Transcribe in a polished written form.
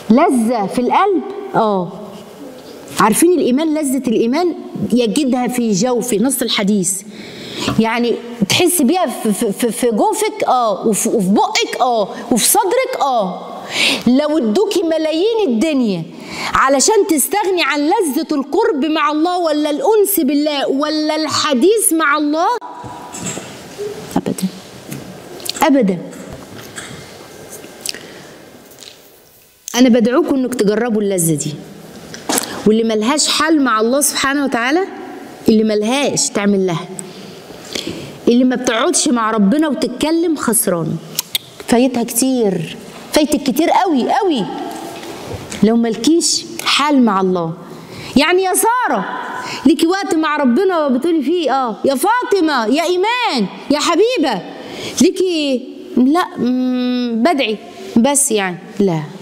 لذة في القلب. عارفين الإيمان، لذة الإيمان يجدها في جوفي، نص الحديث. يعني تحس بيها في جوفك وفي بقك وفي صدرك. لو ادوكي ملايين الدنيا علشان تستغني عن لذة القرب مع الله ولا الأنس بالله ولا الحديث مع الله، أبدا أبدا. أنا بدعوكم إنك تجربوا اللذة دي، واللي ملهاش حل مع الله سبحانه وتعالى، اللي ملهاش تعمل لها، اللي ما بتقعدش مع ربنا وتتكلم خسران، فايتها كتير، فايتك كتير قوي قوي لو ملكيش حال مع الله. يعني يا سارة ليكي وقت مع ربنا بتقولي فيه يا فاطمة يا إيمان يا حبيبة ليكي لا بدعي بس، يعني لا.